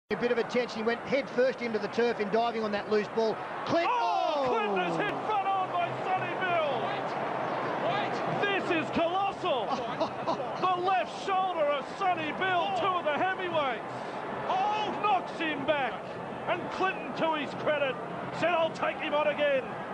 A bit of attention. He went head first into the turf in diving on that loose ball. Clinton! Clinton is hit front on by Sonny Bill. This is colossal. The left shoulder of Sonny Bill, two of the heavyweights. Knocks him back. And Clinton, to his credit, said, I'll take him on again.